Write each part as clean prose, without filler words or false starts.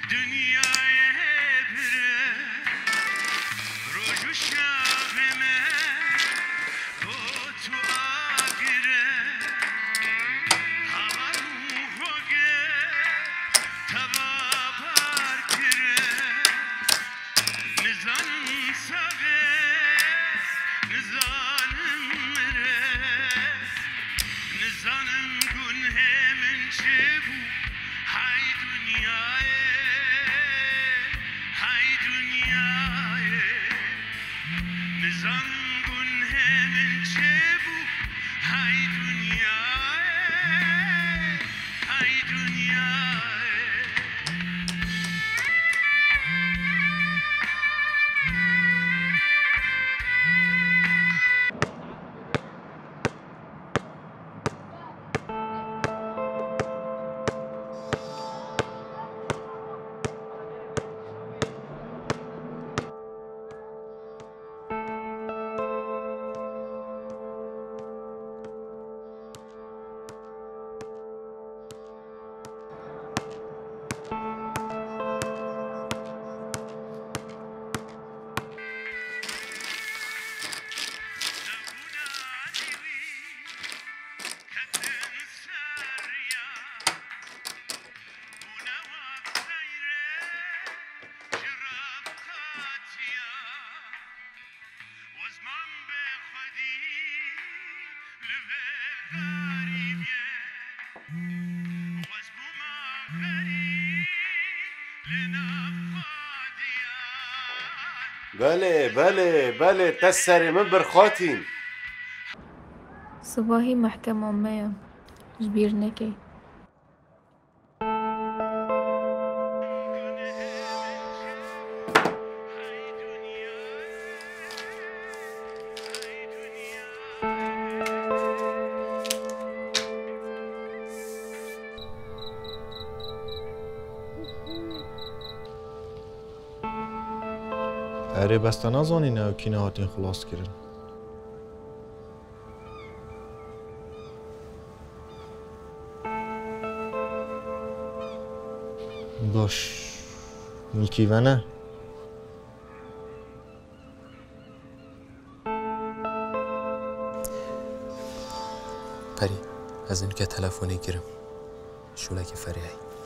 dünyaya bire roju şahime o tu agire hava ruhoge tababar kire nizanın sage nizanın mere nizanın günhemin çebu hay dünyaya hay dünyaya nizanın günhemin çebu hay dünyaya hay dünyaya بله بله بله تسری من برخاتین صباحی محکم امه جبیر نکی اره بسته نزانی نه کی هاتین خلاص کردن باش نیکی و نه پری از این که تلفنی گیرم شولک فریعی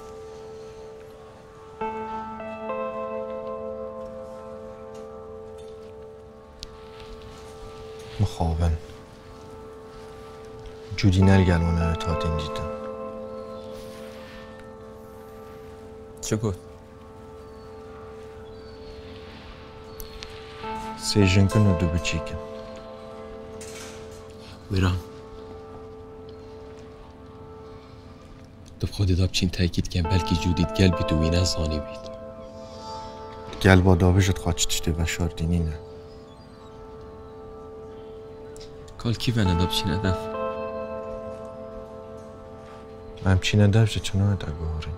مخابن جودی نرگلونه تاتین دیدم چه گفت؟ سیجن کن و دو بچیکن ویران تو خودت داب چین تاکید کن بلکه جودیت گل بی تو وینه زانی بید گل با دابجت خواهد چشته بشار دینی نه کال کی ونه داب چین ادف من چین ادف چنو ادگو هارین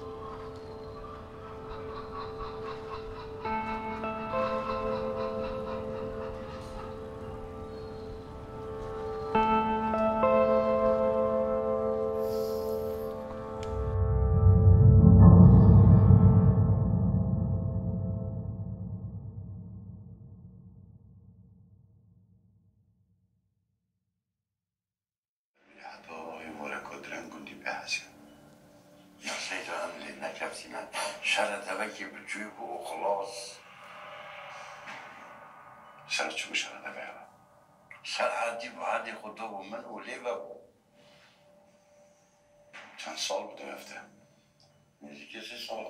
چند سال بوده رفته؟ نزدیک 3 سال.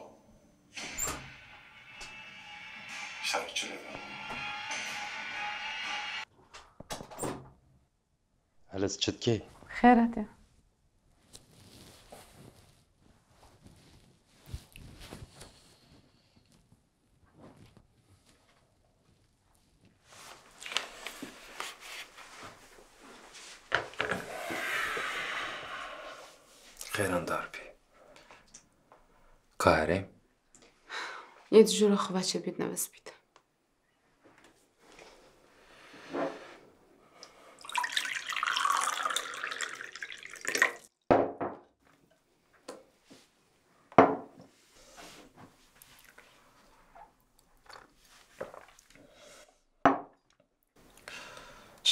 شرط چه لبه؟ هلز چتکی؟ خیرته خیران دار بی کاره؟ یه جور خوبه چه بید نوز بید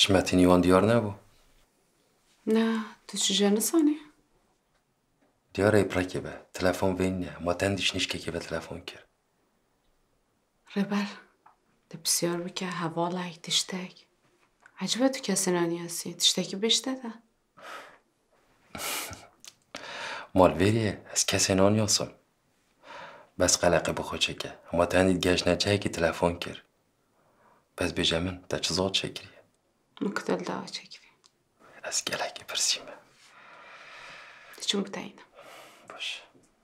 شمتینی وان دیار نبو نه تو چجا نسانی؟ دیار ای پرکه به تلفن وین نه ما تندیش نیش که به تلفن کرد ربر ده بسیار بکه هوا لای تشتک عجبه تو کسی نانی هستی تشتکی بشته ده مال ویریه از کسی نانیاسم بس قلقه بخود چکه ما تندید گشت نچه که تلفن کرد بس بجمن تا چه زاد چکریه مکتل دعوا چکری از گلک پرسیمه ده چون بتاینم باشه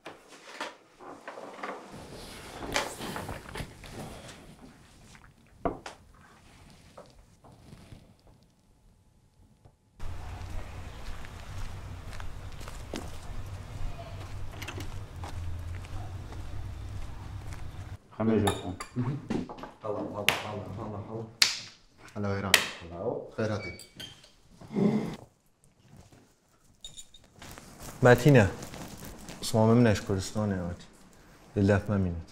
همه جا کن هلا ایران خیراتی متینه اسمام من اشکرستانه آتی دلت ممینت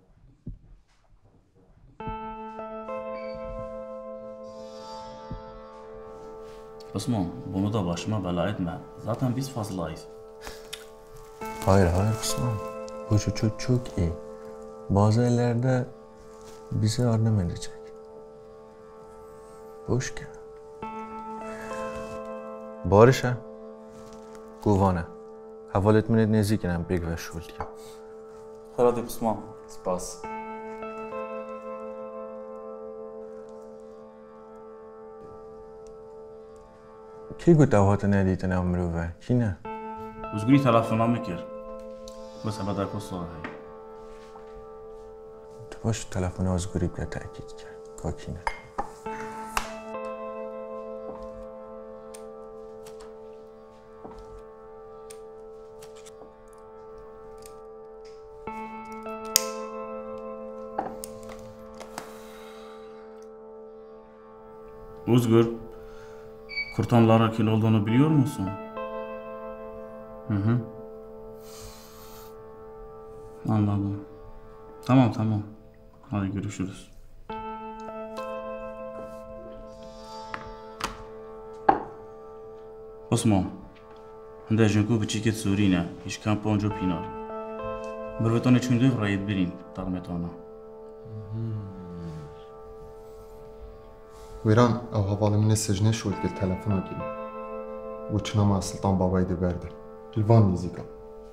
Osman, bunu da başıma bela etme. Zaten biz fazlayız. Hayır Osman. Bu çocuk çok iyi. Bazı yerlerde bize yardım edecek. Boş gel. Barış'a. Guvana. Havalet minnet nezikinem big ve şulya. Hadi Osman, spas. کی گفت دعوت ندیدن امروزه؟ کی نه؟ Uzguni telefona mikir. Mesela da kosoğu. تو باش تلفن آزگوری بیا تأکید کرد کاکی نه Uzgur, kurtanlara kim olduğunu biliyor musun? Hı. Anladım. Tamam. Hadi görüşürüz. Osman, هنده جنگو بچیکت سورینه هیچ کم پانجو پینار مروتانه چونده رایت برین دارمتانا ویران او حواله من سجنه شد که تلفن رو گیریم و چنام از سلطان بابایی ده برده الوان نیزیگا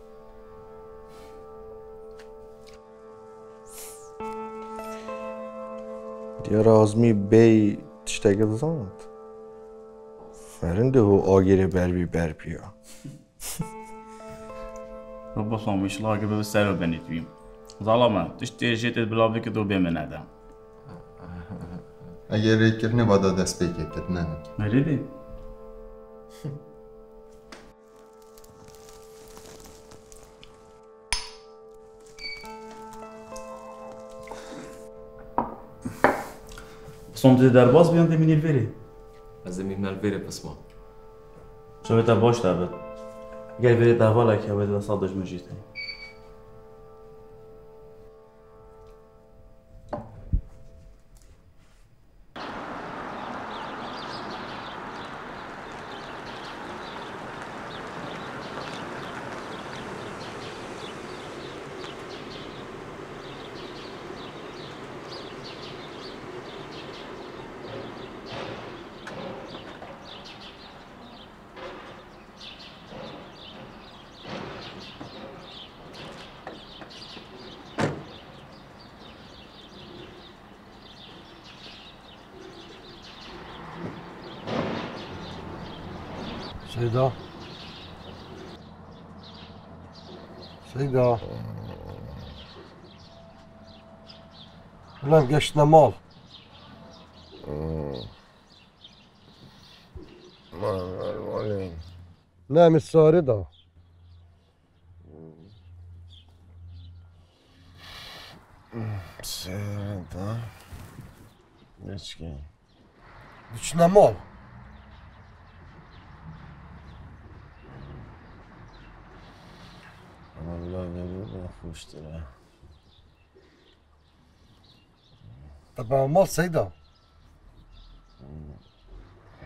دیار آزمی بی تشتگه بزند فرنده و آگیره بر بیا Baba sonuçlar gibi bir serü ben etmeyeyim. Zalama, işte jetet bilavi ki do bemen adam. اگر ریکرنه بادا دست بگه کرد نه Nerede? Son dedi derbaz bir anda minil veri. از زمین بره پس ما شو تا باش دابد. Gel veri davala ki abed sadece mecite. Seyda. Ulan geçti mal. Ne misari da. Seyda. Geçkin. Düşüne mal. Ama bula veriyor da hoştur ha. Tabi mal Seyda.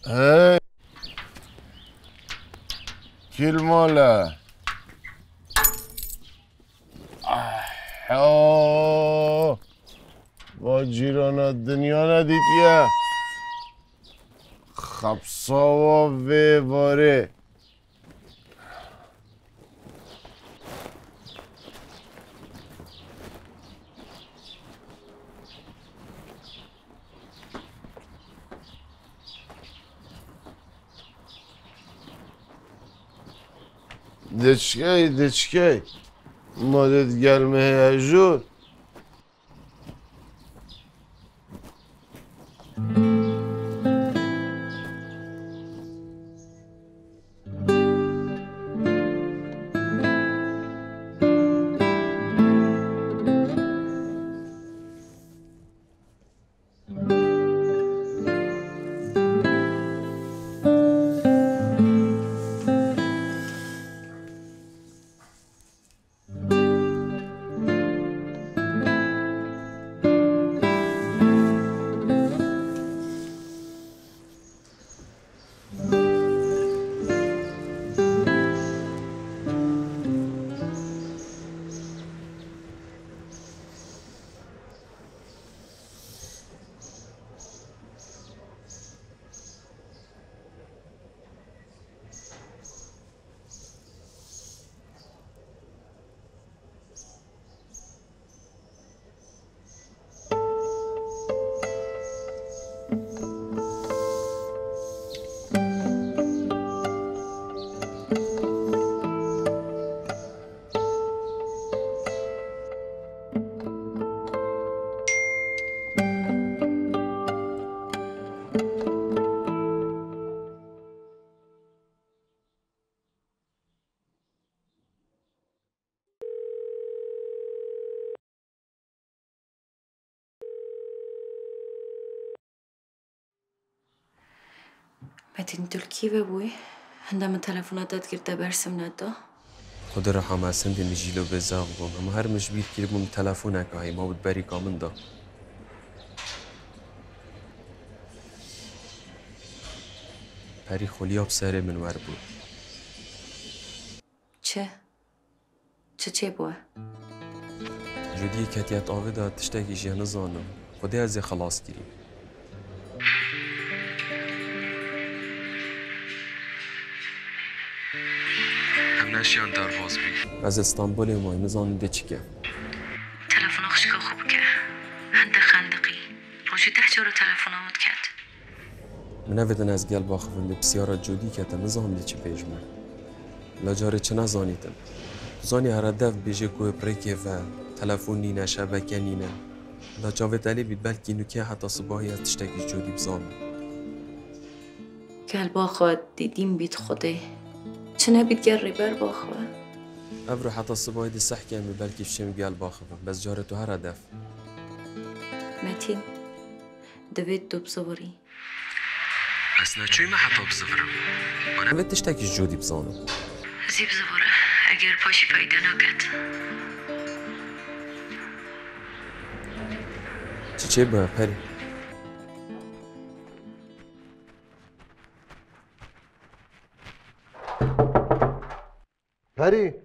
هی کیل ماله احا با جیرانا دنیا ندید یه خبسا و ویواره دچکی مادت گلمه هجور متين تركيبة بوي عندما تلفونات تقدر برسم ندا خود رحم هستن دی نجیلو بزاق بوم اما هر مشبیر که بوم تلفون که ما بود بری کامن دا پری خولیاب سره منور بود چه بوه؟ جدی کتیت آوه دا تشتاکی جه نزانم خودی از خلاص گیریم هم نشیان درواز بی از استانبول مای نزانده چی که تلفون خشکا خوب که هنده خندقی روشی 10 جور تلفون آمد کرد منویدن از گل باخونده بسیارا جدی که تا نزانده چی پیجمه لجاره چه نزانیدن زانی هر دف بیجه کوه پریکه و تلفون نینه شبکه نینه لجاوه دلی بید بلکی نوکه حتی صباحی از تشتکی جدی بزانه گل باخواد دیدیم بید خوده چه نبید گر ریبر باخواد ابرو حتی صباحی دی صح کمی بلکی فشم گل باخوه بس جاره تو هر هدف متین دوید دو بزوری بس نچوی ما حتی بزورم من نوید تشتکی جدی بزانم زیب زوره اگر پاشی فایده نکد چه باید پری؟ پری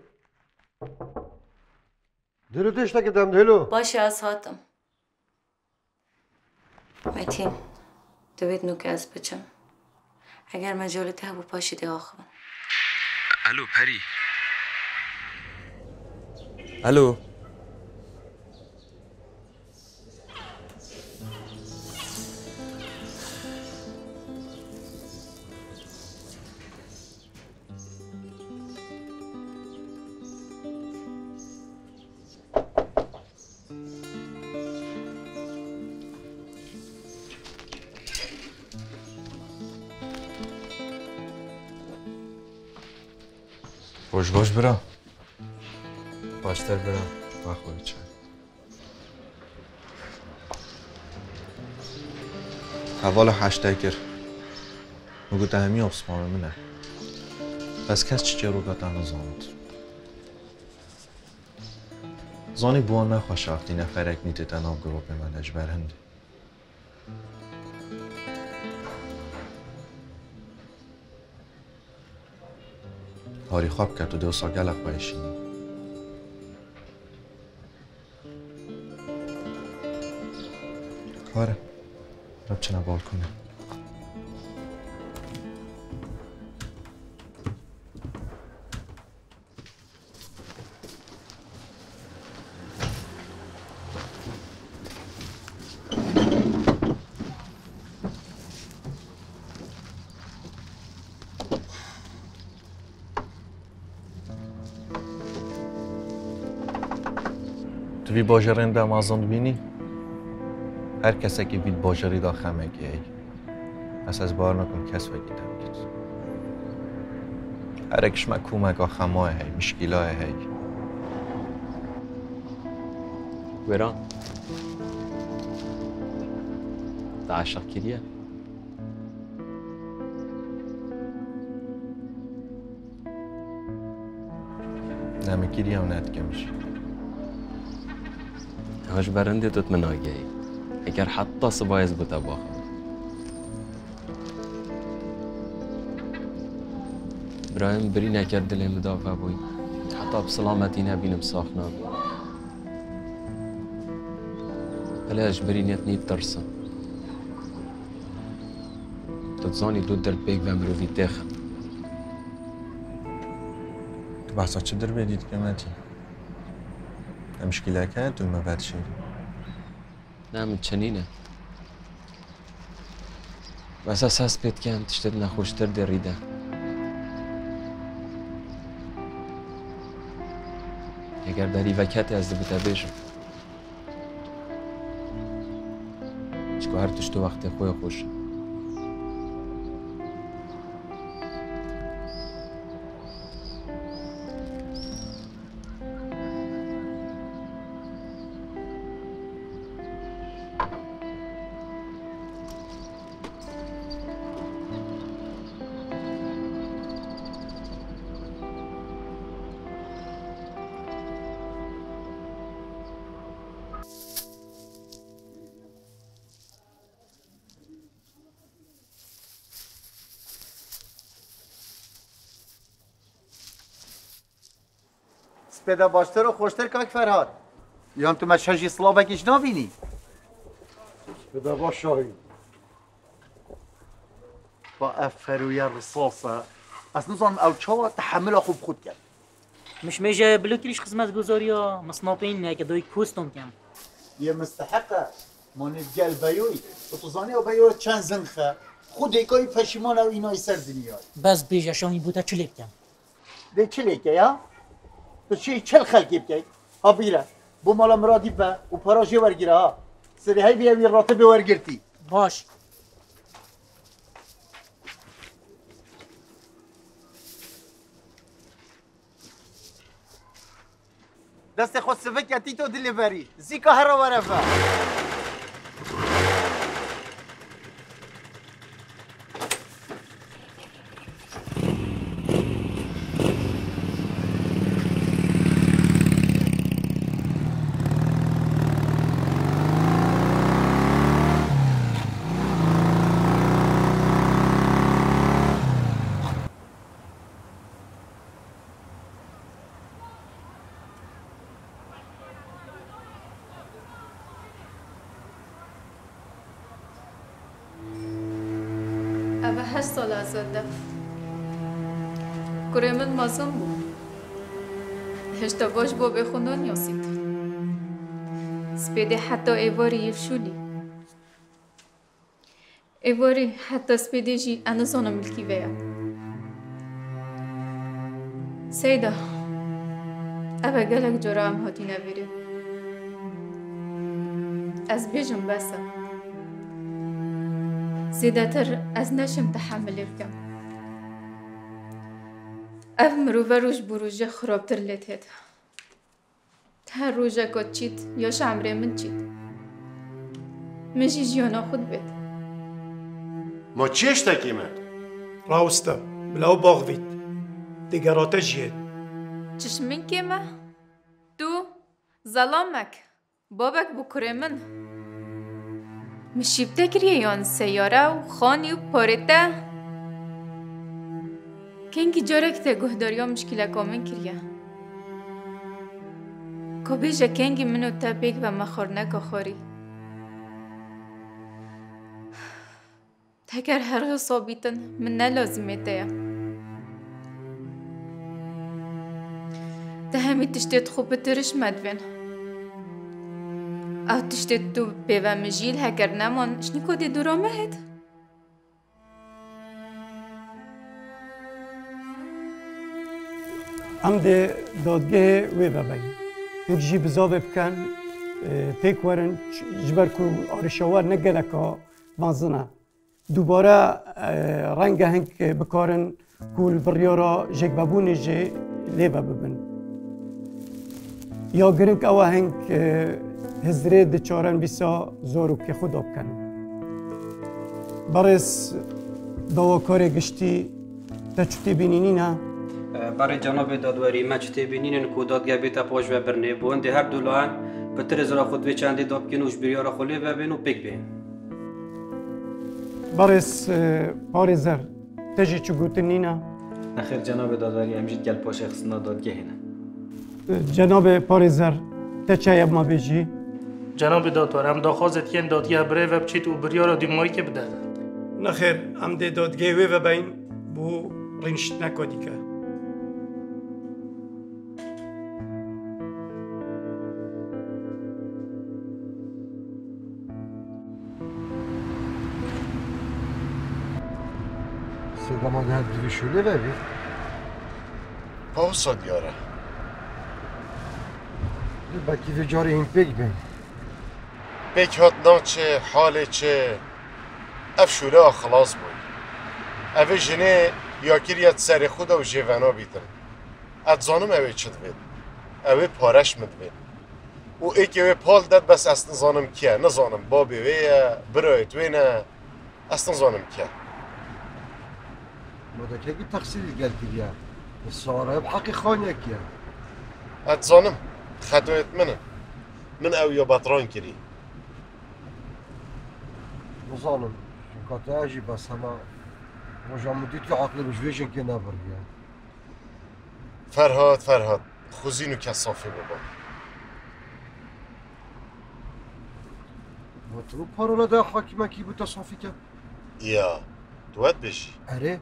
دلو تشتکی دم دلو باشه از هاتم متین دوید نوکه از بچم اگر مجالت هبو پاشیده آخوان الو پری الو باش برم باشتر برم بخوری چای حوال هشتگر مگو دهمی آبسپامه منه بس کس چی رو گاتن زاند زانی بوان نخواش وقتی نفرک نیده تناب گروه به من اجبرنده هاری خواب کرد و دو ساگل اخوایشینی کاره رب چنه بال کنه تو وی باجرین دم آزاند بینی؟ هر کسی که وید باجری دا خمگی ای از بار نکن کس وگی دم کت هر اکش ما کومگا خمای هی مشکلای هی ویران دا عشق کریه نمیگیری و ندگمش هاش برنده توت من آگهی اگر حتی صبایز بوده باخم برایم بری نکرد دلیم مدافع بوی حتی بسلامتی نبینم ساخ نبی بلاش بری نیت نیت ترسم تتزانی دو در بیگ و مروفی تخم تو بحثا چه در بدید که متی؟ مشکلی که تو ما بعد شدی نه من چنینه بس اساس بید که هم تشتد نخوشتر دریده اگر داری وکتی از دبیتا بیشم چکو هر تشتو وقت خوی خوش سپیده باشتر و خوشتر کاک فرهاد یان تو مشهجی سلابکیش نبینی سپیده باش شاهی با افروی رصاصه از نظام او چاوا تحمل خوب خود کرد مش میشه بلوکیش خدمت گذاری ها مصنوعین نه که دوی پوستم کم یه مستحقه مانید گل بیوی و تو زانی او بیوی چند زنخه خود ایکای پشیمان او اینای سر دنیای بس بیجا شاهی بوده چلی بکم ده چلی که یا؟ تو چی چل خلقی بکی؟ ها بیره بو مالا مرادی به و پراجی ورگیره ها سری های بیوی راتبه ورگرتی باش دست خود سفکتی تو دلیوری زیکا هر رو ورفه أبا 8 سال آزاده کره من مازم بود هشتا باش با بخوندن یاسید سپیده حتی ایواری یفشولی ایواری حتی سپیده جی انزانا ملکی ویا سیدا أبا گلک جرا هم هاتی نبیره از بیجم بسا زیادتر از نشم تحمل بکم اف مروفه روش بروژه خرابتر لیتید هر روژه کد چید یا شمره من چید مجی جیانا خود بید ما چیش تکیمه؟ راوستا بلاو باغوید دیگراتا جید چشمین کیمه؟ تو ظلامک بابک بکره من مشیبته کریه یان سیاره و خانی و پارته کنگی جارک ته گهداریا مشکل کامن کریه. کابیجه کنگی منو تبیک و مخورنک آخری. تگر هر حسابیتن من نلازمه تیا. ده همی تشتید خوب ترش مدوین. او تشتید تو بیوه مجیل هکر نمان شنی کدی دورامه هید؟ ام ده دادگاه وی ببین هیچ جی بزاوه بکن پیک ورن جبر کو آرشاور نگله که مازنه دوباره رنگ هنگ بکارن کول بریارا جگ ببونه جه لیبه ببن یا گرنگ اوه هنگ هزره ده چارن بیسا زورو که خدا بکن برس دواکار گشتی تا چوتی بینینی نه؟ برای جناب دادوری ما چطور بینین که دادگاه بیتا پاش و برنه بونده هر دولان پتر زرا خود به چندی داب کنوش بریارا خلی و بینو پیک بین برس پارزر تجی چو گوتنی نه؟ نخیر جناب دادوری همجید گل پاش اخصنا دادگاه نه جناب پارزر تچه ما بیجی؟ جناب دادوار هم داخوازت کن دادگاه بره و بچید و بریارا دیمایی که بده نخیر هم ده دادگاه وی و بین بو رنشت نکادی که صدام ده دویشوله ببین پاوسا دیاره بکی ده جاری این پیک بین پیک هات ناچه حاله چه اف شوله خلاص بود اوه جنه یاکریت سر خود و جوانا بیتن ات زانم اوه چد بید اوه پارش مد بید و ایک اوه پال داد بس اصلا زانم که نزانم بابی ویه برایت وینه اصلا زانم که ماده که تقصیری گلتی بیا ساره بحقی خانیه که ات زانم خدویت منه من او یا بطران کری نزانم شکاته اجی بس همه مجامدی تو عقل بجویشن که نبرگه فرهاد خوزینو کسافی بابا ما تو پارولا ده حاکمه کی بود تصافی که؟ یا دوت بشی اره؟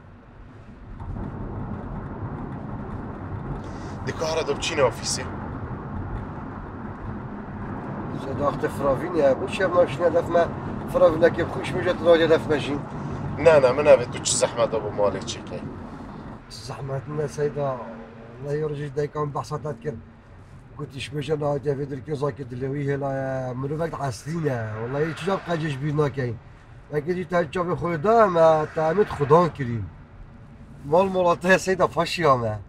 دکه هره دو بچینه آفیسی صداقت فراوینه بوشی هم ناشینه دف ما فراوینه که خوش میجد راجه دف مجین نه من اوه تو چه زحمت ها با مالک چه که زحمت نه سیدا الله یارجش دیکان بحثاتت کرد گوتیش بجه نه جویدر که زاک دلوی هلا منو وقت عصرینه والله چجا قجش بینا کن اگه دی تاجا به خدا ما تعمید خدا کریم مال مولاته سیدا فاشی همه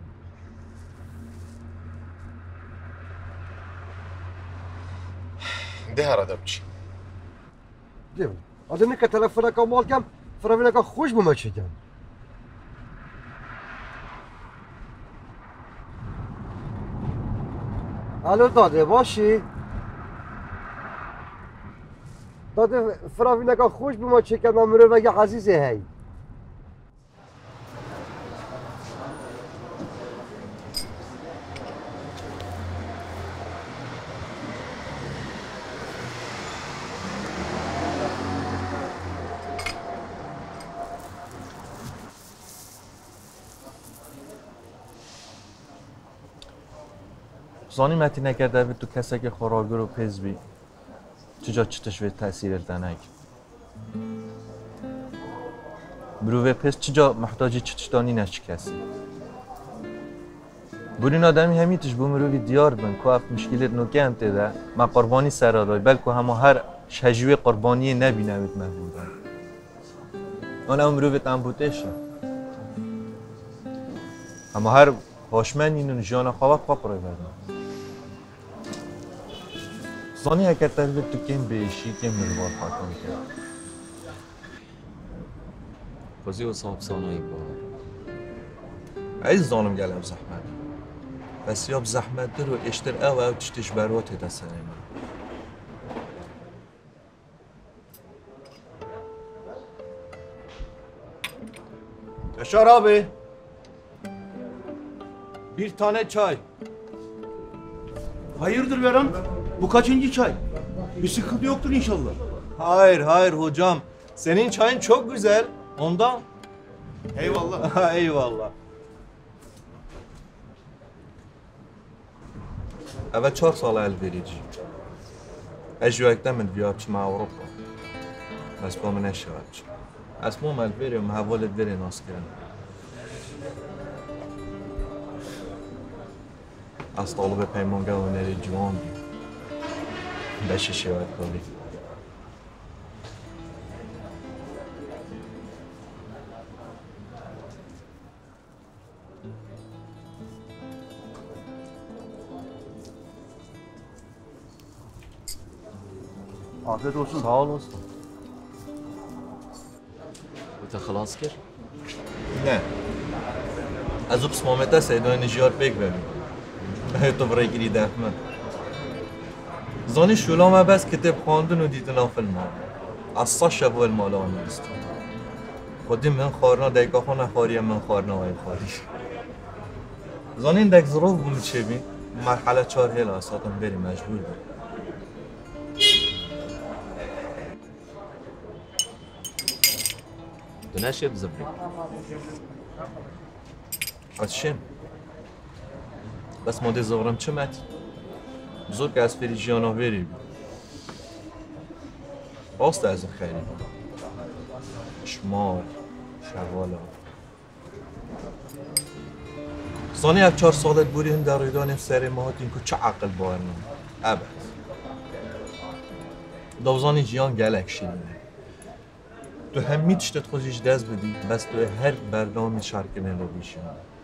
ده هره دو بچی دیو آدمی که تلفن که مال کم فراوینه که خوش بومد شدم الو داده باشی داده فراوینه که خوش بومد شدم امروز بگه عزیزه هی زانی متی نکرده تو کسی که خوراگر و پز بی چجا چتش به تأثیر دنگ بروه پز چجا محتاجی چتش دانی نچ کسی برین آدمی همیتش بمروی دیار بن که اف مشکلت نوکه هم تیده ما قربانی سر دای بلکه همه هر شجوه قربانی نبینمید محبودن آن امروی تنبوتشه اما هر هاشمن اینو جان خواب پاپرای بدن زانی اگر تربیت تو کم بیشی کم مروار حاکم کرد خوزی و صاحب سانایی با عیز زانم گلم زحمت بس یاب زحمت در و اشتر او تشتش بروات دستنه من شرابه Bir tane çay. Hayırdır Beram? Bu kaçıncı çay? Bir sıkıntı yoktur inşallah. Hayır hocam. Senin çayın çok güzel. Ondan. Eyvallah. Eyvallah. Evet 4 سال البريج اجي وقتا من بيابش مع اوروبا بس با من اشتغلش اسمهم البري ومحول البري ناس كرن از طالب پیمانگاه و نری جوان بیم بشه شوید کاری Afiyet olsun. Sağ ol olsun. انت خلاص کرد؟ نه از او بسمامت است ایدای نجیار بگ ببین تو برای گیری دهمه زانی شولا ما بس کتاب خواندن و دیدن فیلم ها از سا شب و المالا آنیست خودی من خارنا دیگه خونه خاری من خارنا وای خاری زانی این دک ظروف بود چه بین مرحله 4 هیل اساتم بری مجبور بود تو نشید زبری از شم بس ماده زورم چه مت بزرگ از فریجیانا وری بود راست از خیلی شمار شوالا زانی اف 4 سالت بوری هم در ریدان سر ما هاتیم که چه عقل بارنم ابد دوزانی جیان گلک شیرینه تو همی تشتت خوزیش دست بدی بس تو هر برنامه شرکه رو بیشیم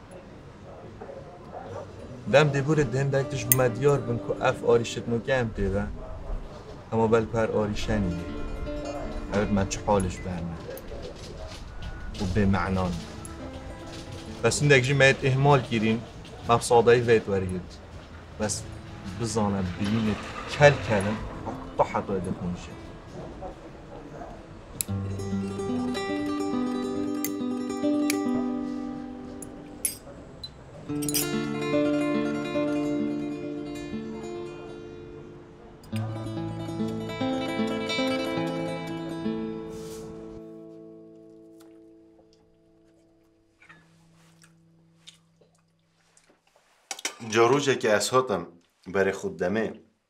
دم دیبور دهن دکتش مدیار بن که اف آریشت نو کم دیده اما بل پر آریشنی اوید من چه حالش برمه و به معنان بس این دکجی مهد احمال گیرین مبسادهی وید ورید بس بزانم ببینید کل کلم حتی ایده کنشه جاروجه که از هاتم برای خود دمه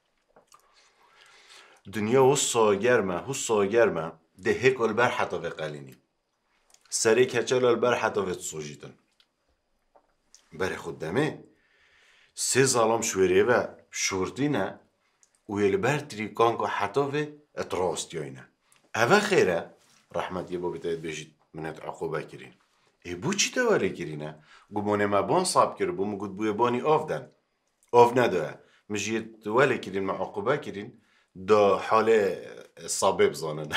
دنیا هو گرمه ده هیک البر حتا و قلینی سری کچل البر حتا و تصوجیدن برای خود دمه سه ظالم شوریه و شورتینه و البر تریکان که حتا و اتراست یاینه اوه خیره رحمت یه با بتاید بجید منت عقوبه کرین ای بو چی توالی کرینه؟ گمانه ما بان صاب کرد بو مگود بوی بانی آفدن آف نداره مجید توالی کرین ما عقوبه کرین دا حال صابه بزانن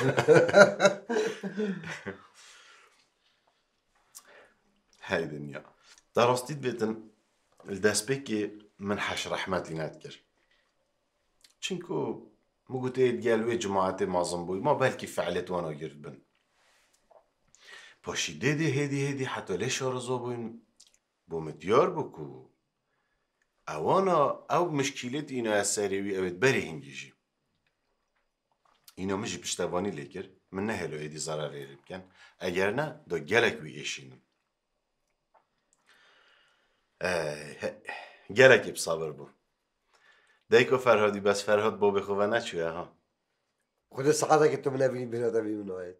های دنیا در راستید بیتن الدست بکی من حش رحمت لینات کر چینکو مگود اید گلوی جماعت مازم بوی ما بلکی فعلیت وانا گرد بن پاشی دیدی هدی حتی لیش آرزا بوین بومدیار بکو اوانا او مشکلت اینا از سریوی اوید بری هنگیجی اینا مجی پشتوانی لیکر من نه هلو ایدی ضرر ایری بکن اگر نه دا گلک وی ایشینم گلکی بصابر بو دیکو فرهادی بس فرهاد بو بخواه نچوه ها خود سعاده که تو منبینی بیناده بیمون آید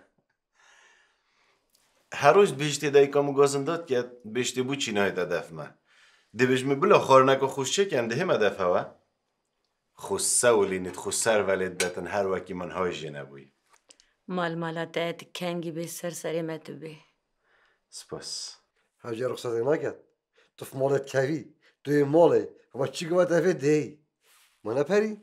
هر روز بیشتر دایکامو گازنداد که بیشتر بو چی نهایت هدف ما دبیجم بلا خارنک و خوش چکن ده هم هدف هوا خوسه ولینت خوسر ولید دتن هر وکی من های جنبوی مالات کنگی به سری متوبه سپاس هاجی رخصت نکرد تو مالت کوی توی ماله و چی گوات افه دی ما نپری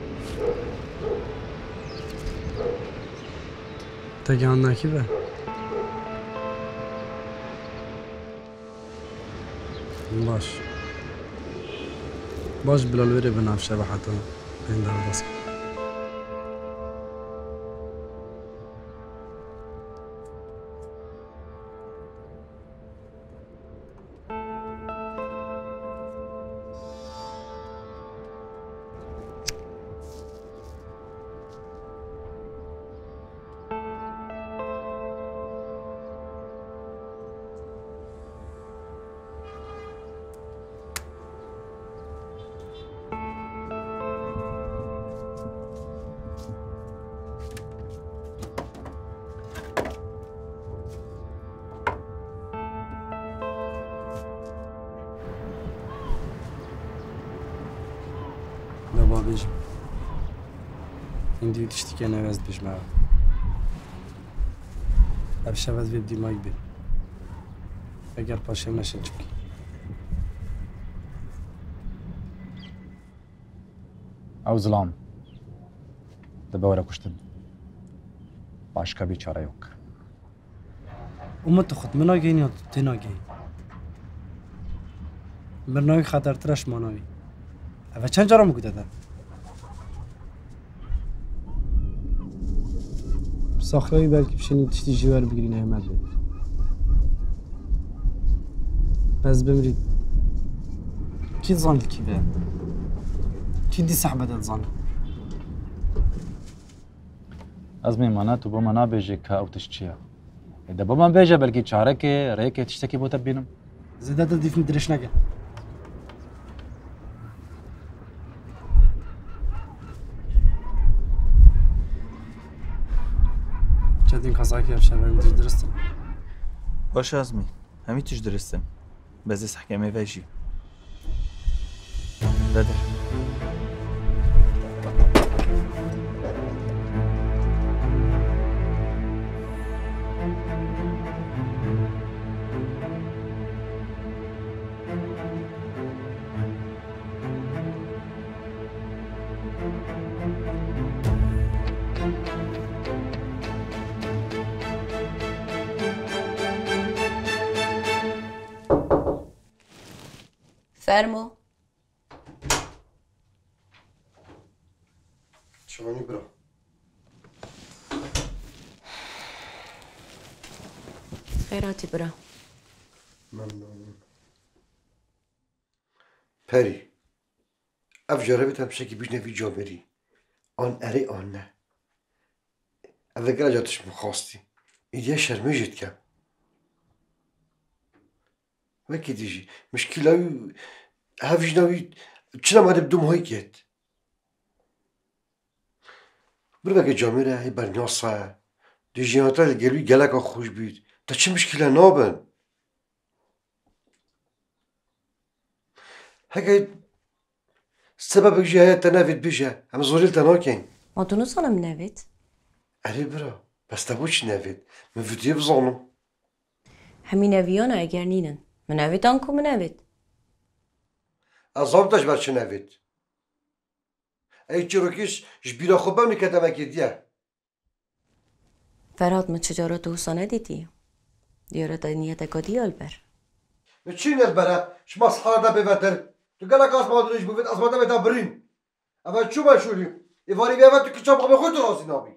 تگان نکی به باش بلال وری بنفشه و حتی این در بس بابیش این دیو تشتی که نوست بیش ما اب شود ویب دیمای بید اگر پاشم نشن چکی او ظلام دبورا کشتن باشکا بیچاره yok امت خود مناگین یا تناگین مرناوی خطرترش ماناوی اوه چند جارا مگو داده ساخرایی بلکه بشنی تشتی جوار بگیرین احمد بید بس بمرید کی ظن کی به کی دی صحبه داد ظن از میمانه تو با منا بیجه که او تشتیه اده با من بیجه بلکه چاره که رای که تشتکی بوده بینم زده دا دیف مدرش نگه چندین کازاکی افشار برمی درسته باشه ازمی همی تیش درسته بزیس حکمه ویجی بدر فرمو شوانی برا خیراتی برا ممنون پری اف جربت هم شکی بیش نفی جابری آن اری آن نه اول گره جاتش مخواستی ایدیا شرمجت کم وکی دیجی مشکلاوی هفجناوی چرا ما بدم هایی کت برو بگه جامعه هی برنیاسه دیجیانتا گلوی گلکا خوش بید تا چه مشکله نابن هکه سبب جهه تنافید بیشه هم زوریل تناکن ما دونو سانم نوید اری برا بس تبو چی نوید من فیدیو بزانم همین نویانا اگر نینن من نوید آنکو من نوید azam taş berçin evet. Ey çirokiş jbira خوبم نکتم دیه. فراد ما چجارا تو سانه دیدی؟ دیاره تا نیت کدیال بر. چی نیت بره؟ شما سخارده بیوتر. تو گلک از ما دونش بوید از ما دم تا برین. اول چو مشوریم؟ ایواری بیوت تو کچاب قبل خود رازی نابی.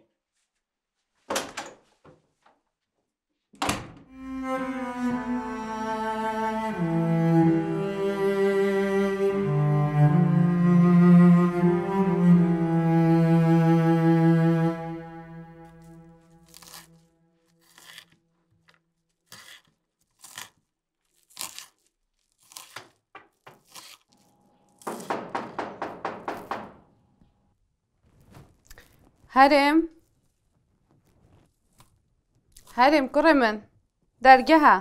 هرم كرمن درجها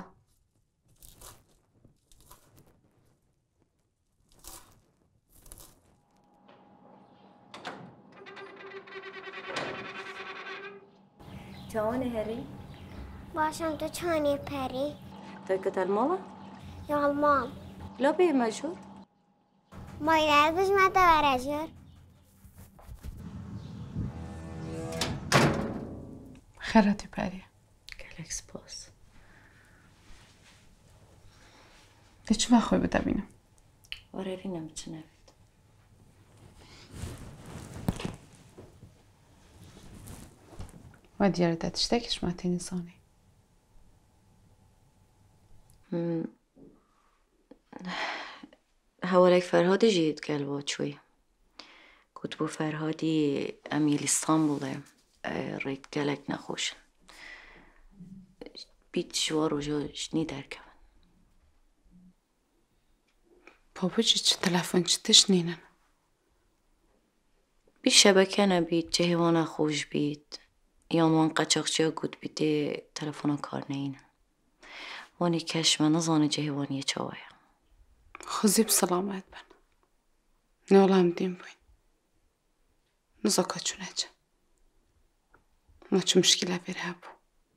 چاونه هری؟ باشم تو چانی پری؟ تو کتر ماما؟ یا مام لا بيه مجهول؟ ما يلعب بس ما تبرجر خيراتي باري كالك سبوس ده چه وقت خوی بده بینم؟ آره رینم چه نوید و دیاره ده تشتکش متی نسانی هوالك فرهادي جيت قلبه شوي كنت بو فرهادي أميل اسطنبول ريت قالك نخوش بيت شوار وجو شني دركب بابا چه تلفن چه تشنینن بي شبكة نبيت جهوانا خوش بيت يان وان قچاقچيا قد بيتي تلفونا كار نين واني كش من نظاني جهواني چاوية خزي بسلامت بن نولا هم دين بوين نزاكا چونه چه ناچو مشكلة بيره بو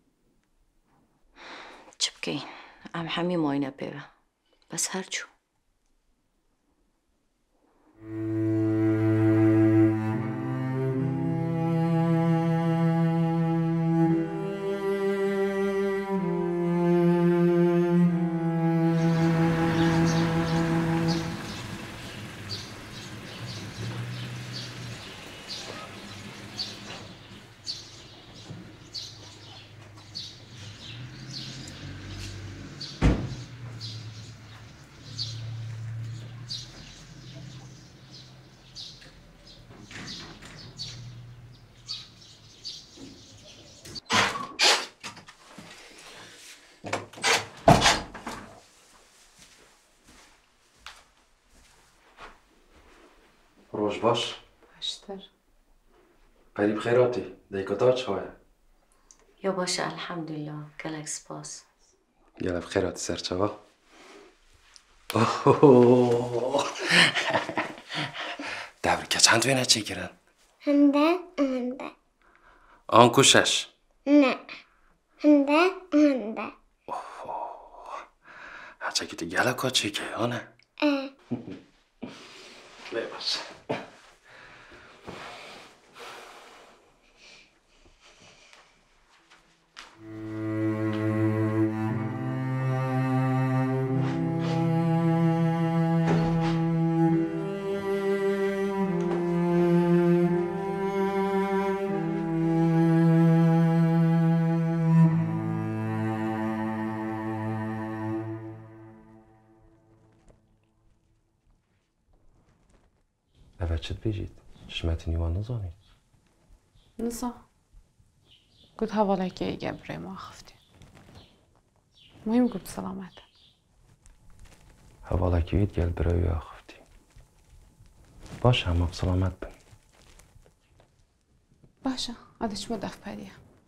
چبكي عم حمي موينة بيبه بس هرچو روش باش باشتر قریب خیراتی دیکتا چهایه یا باشه الحمدلله گلک سپاس گلب خیراتی سرچوا دبر که چند وینه چی گیرن؟ هنده آنکو شش نه هنده هچه که دی گلکا چی که آنه؟ باشه چت بیجید شمت نیوان نزانید نزا قد حوالك يا جبري ما خفتي مهم قلت سلامت حوالك يد قال براوي اخفتي باش هم بسلامت بن باشا هذا شو مدف بديه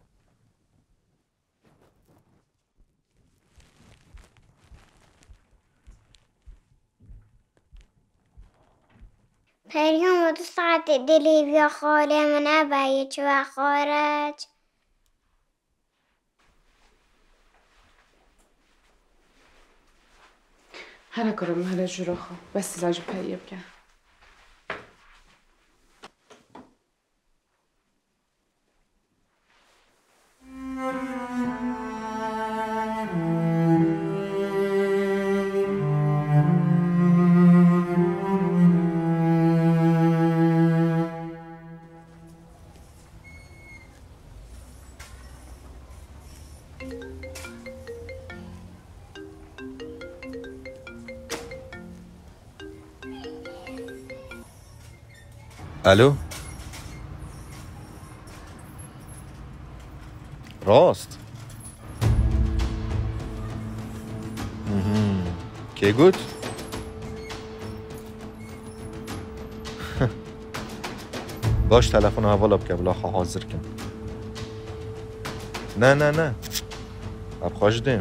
پریام 2 ساعت دلی بیا خاله من ابایی چو خارج هلا كرم هلا جراخه بس لاجو پریه بکن الو راست کی گوت باش تلفن حوالا بکه بلا خواه حاضر کن نه اب خوش دیم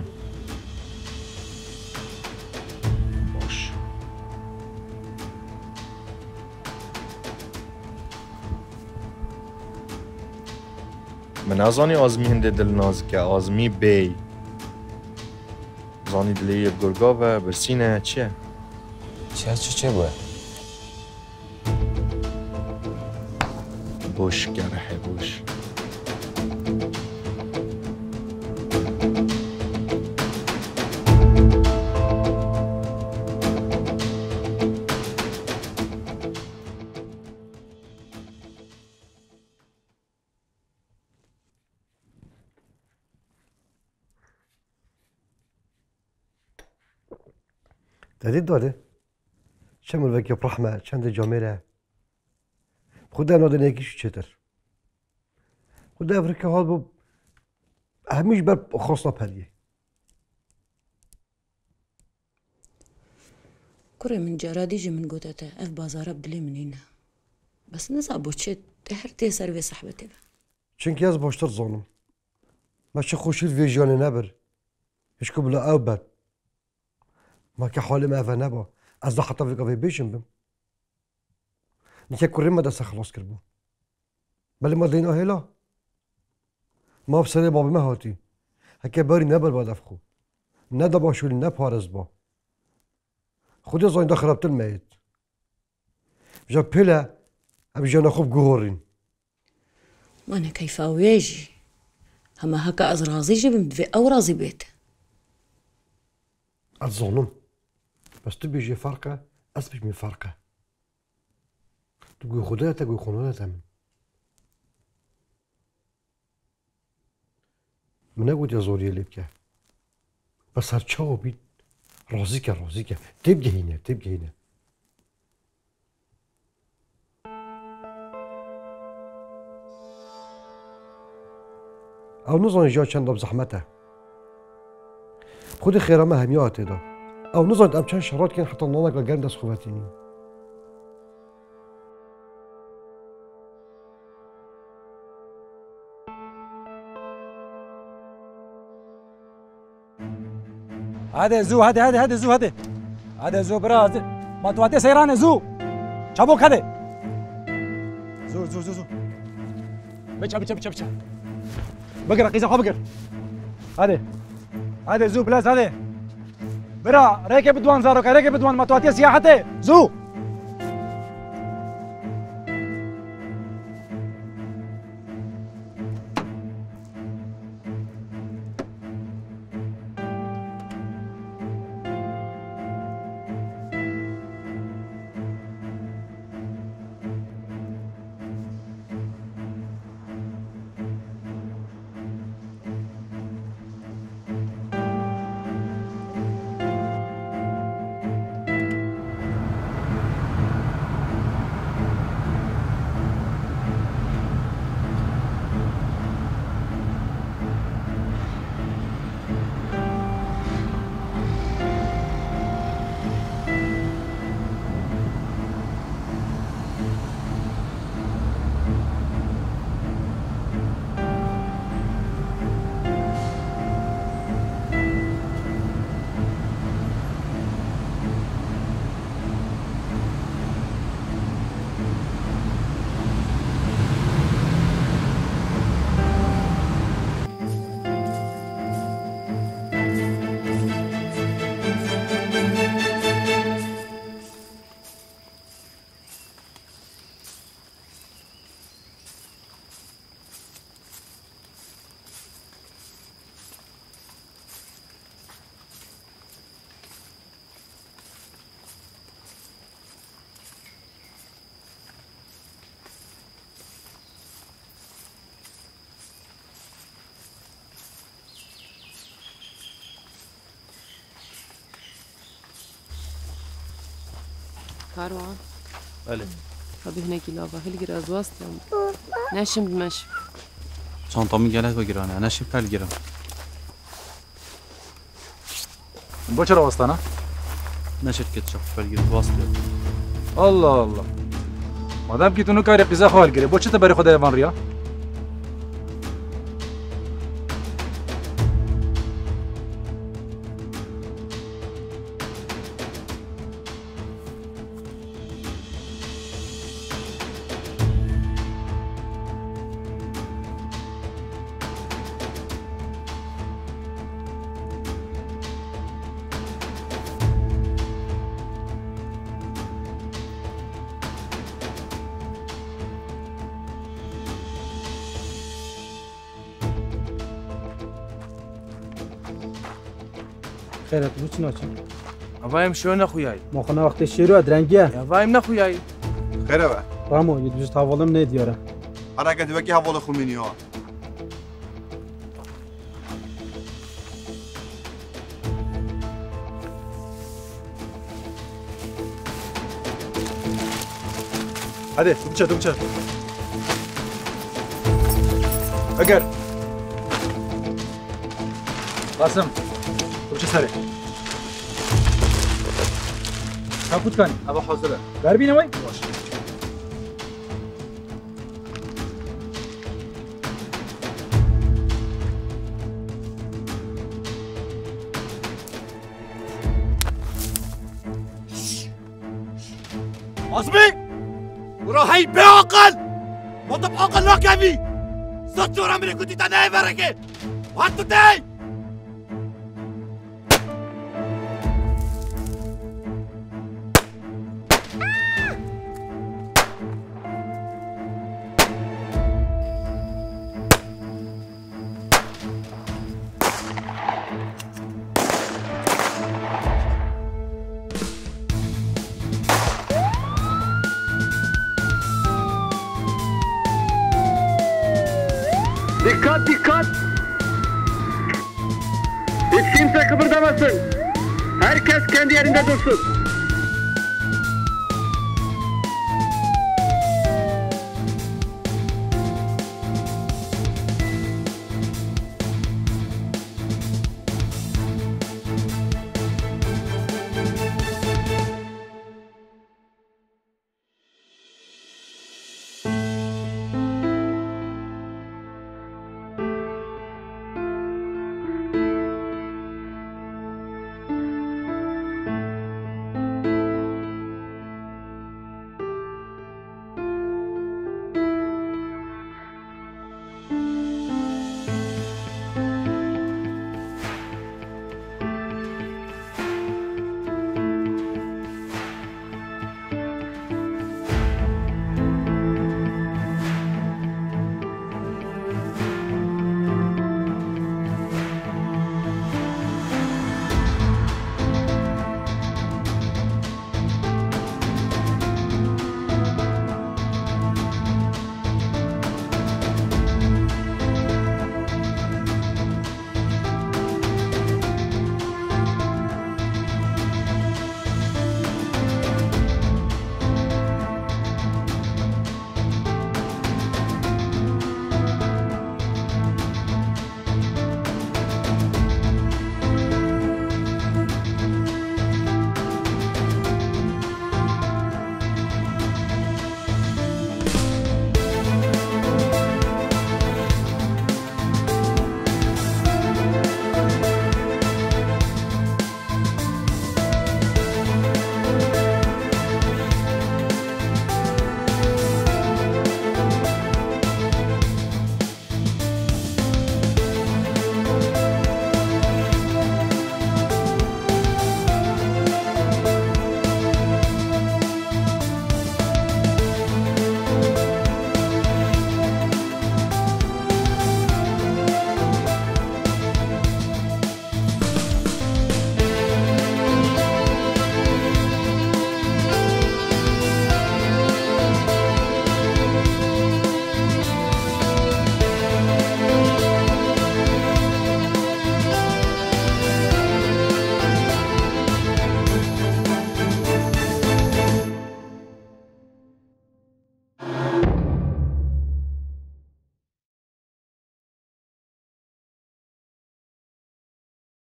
باش من ازانی آزمی هنده دل ناز که آزمی بی زانی دلی گرگا و برسینه چیه؟ چه بوه؟ بوش گره بوش دادید داده چه مروکی برحمه چند جامعه خدا نادن یکیش چطور خدا افریقا حال بو همیش بر خاصنا پریه كره من جراديجي من قوتته اف بازار بدلي من هنا بس نزع بوتشيت تحرتي سروي صاحبتي چونکی از باشتر زانم ما چه خوشید ویژانه نبر هیچ که بلا او بد ما که حال ما اوه نبا از ده حتی ویگاوی بیشم بم نیکه کره ما دست خلاص کرد بو بله ما دینا هلا ما بسره بابی ما هاتی هکه باری نبر باد افخو نه دا باشولی نه پارز با خودی زاینده خرابتر مید جا پیله هم جانا خوب گوهورین وانا كيف اويجي هما هكا از رازيجي بمدفي او رازي بيت الظلم بس تبي يجي فرقه اسبش من فرقه تقول خدها تقول خنونة تمن من اقول يا زوري اللي بكى بس هرشاو بيت رازيكا رازيكا تبقى هنا تبقى هنا او نظن جا چند دب زحمته خود خیرامه همیاته دا او نظن ام چند شرات کن حتی نانک لگرم دست خوبتینی هذا زو هذا زو هذا زو براز ما تواتي سيران زو چابوك هذا زو بچا بقرا قيزة خو بقر هذا زو بلاز هذا برا ريكي بدوان زاروك ريكي بدوان ما تواتي سياحته زو كاروان بله هذه هناك لافا هل جرى زواستم ناشم دمشق çantamı gelek بگیرن انا شی پل گیرم با چرا واستانا نشد که چخ پل گیر واست الله مادام که تو نکاری قیزا خوال گیری با چه تبری خدا ایوان ریا خیرت رو چی ناچن؟ اوایم شو نخویای ما خونه وقت شیرو ادرنگیه اوایم نخویای خیره به رامو یه دوست حوالم ندیاره حرکتی وکی حوال خمینی ها Hadi dukça. Eğer. Kasım. Dukça sare. Kaput kan. Aba hazırla. Ver bir namay. Baş. عزمي وراهي بعقل وطب عقل لا كافي صرت ورا من كنت تناي بركه وانت تاي Dikkat! Hiç kimse kıpırdamasın. Herkes kendi yerinde dursun.